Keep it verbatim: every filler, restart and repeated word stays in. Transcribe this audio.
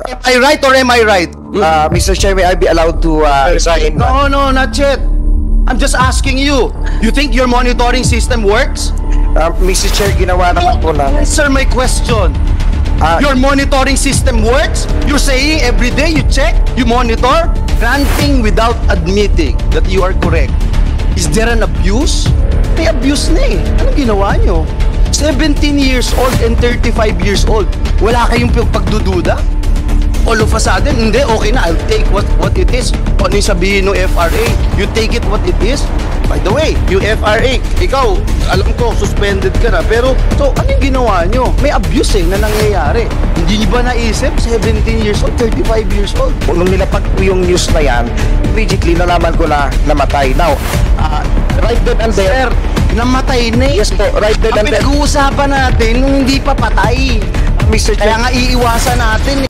Am I right or am I right? Uh, Mister Chair, may I be allowed to uh, resign? No, no, not yet. I'm just asking you. You think your monitoring system works? Uh, Mister Chair, ginawa naman po lang. Answer my question. Uh, Your monitoring system works? You're saying every day you check, you monitor, granting without admitting that you are correct. Is there an abuse? May abuse na eh. Anong ginawa nyo? seventeen years old and thirty-five years old. Wala kayong pagdududa? All of a sudden, hindi, okay na, I'll take what what it is. Ano yung sabihin ng F R A? You take it what it is? By the way, yung F R A, ikaw, alam ko, suspended ka na. Pero, so, ano yung ginawa nyo? May abuse eh, na nangyayari. Hindi nyo ba naisip? seventeen years old, thirty-five years old. Nung nilapag ko yung news na yan, immediately nalaman ko na namatay. Now, uh, right then and there, Sir, namatay na eh. yes po, right then Ang and there, pinag-uusapan natin nung hindi pa patay. Mister Chair, Kaya nga iiwasan natin eh.